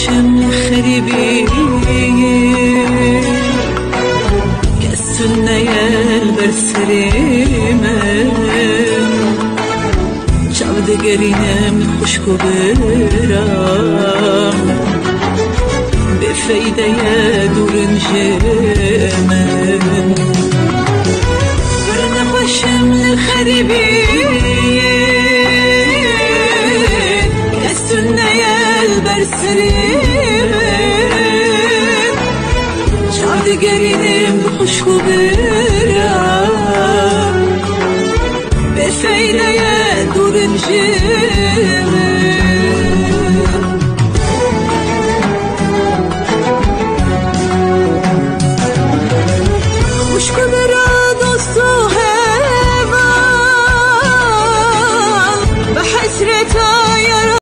باشم خریبی کسون نیل بر سریمم چاودگرینم خوشکو برم به فیده دورنجمم برن باشم خریبی کسون نیل بر سریمم چاودگرینم خوشکو برم